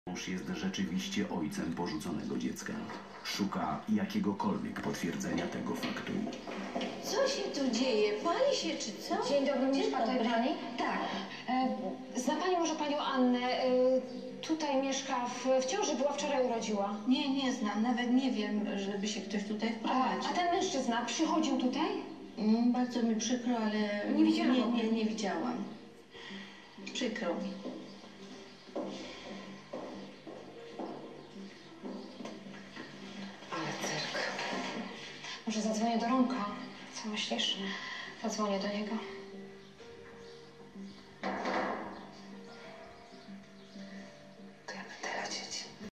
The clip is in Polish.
Mąż jest rzeczywiście ojcem porzuconego dziecka. Szuka jakiegokolwiek potwierdzenia tego faktu. Co się tu dzieje? Pali się czy co? Dzień dobry, mieszka tutaj pani? Tak. Zna pani może panią Annę? Tutaj mieszka, w ciąży była, wczoraj urodziła. Nie znam. Nawet nie wiem, żeby się ktoś tutaj A wprowadził. ten mężczyzna przychodził tutaj? Bardzo mi przykro, ale Nie widziałam. Nie widziałam. Przykro mi. Ale cyrk. Może zadzwonię do Romka. Co myślisz? Zadzwonię do niego.